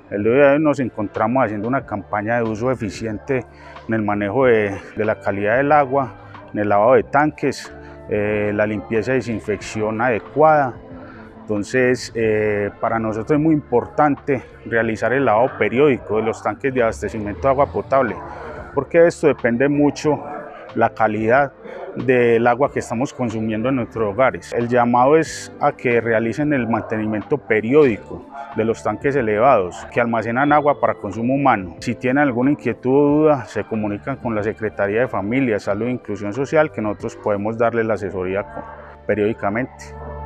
El día de hoy nos encontramos haciendo una campaña de uso eficiente en el manejo de la calidad del agua, en el lavado de tanques, la limpieza y desinfección adecuada. Entonces, para nosotros es muy importante realizar el lavado periódico de los tanques de abastecimiento de agua potable, porque de esto depende mucho la calidad del agua que estamos consumiendo en nuestros hogares. El llamado es a que realicen el mantenimiento periódico de los tanques elevados que almacenan agua para consumo humano. Si tienen alguna inquietud o duda, se comunican con la Secretaría de Familia, Salud e Inclusión Social, que nosotros podemos darles la asesoría periódicamente.